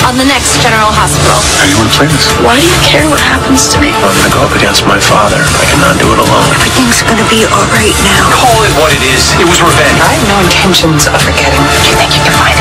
on the next General Hospital. How do you want to play this? Why do you care what happens to me? I'm gonna go up against my father. I cannot do it alone. Everything's gonna be all right now. Call it what it is. It was revenge. I have no intentions of forgetting. Do you think you can find